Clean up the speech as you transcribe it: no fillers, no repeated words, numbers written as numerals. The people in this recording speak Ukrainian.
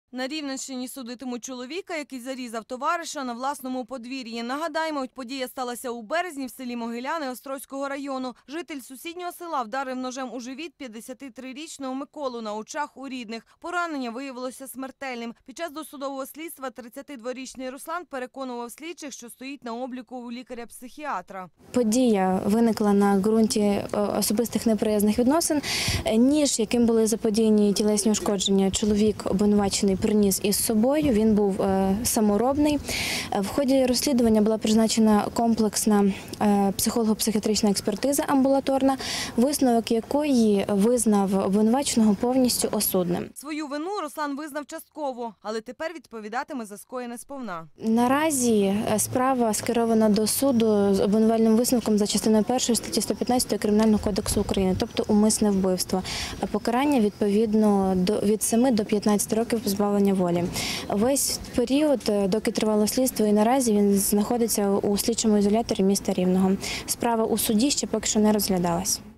На Рівненщині судитимуть чоловіка, який зарізав товариша на власному подвір'ї. Нагадаємо, подія сталася у березні в селі Могиляни Острозького району. Житель сусіднього села вдарив ножем у живіт 53-річного Миколу на очах у рідних. Поранення виявилося смертельним. Під час досудового слідства 32-річний Руслан переконував слідчих, що стоїть на обліку у лікаря-психіатра. Подія виникла на ґрунті особистих неприязних відносин. Ніж, яким були заподіяні тілесні ушкодження, чоловік обвинувачений приніс із собою, він був саморобний. В ході розслідування була призначена комплексна психолого-психіатрична експертиза амбулаторна, висновок якої визнав обвинуваченого повністю осудним. Свою вину Руслан визнав частково, але тепер відповідатиме за скоєне сповна. Наразі справа скерована до суду з обвинувальним висновком за частиною 1 статті 115 Кримінального кодексу України, тобто умисне вбивство. Покарання відповідно від 7 до 15 років позбавлення волі. Весь період, доки тривало слідство, і наразі він знаходиться у слідчому ізоляторі міста Рівного. Справа у суді ще поки що не розглядалась.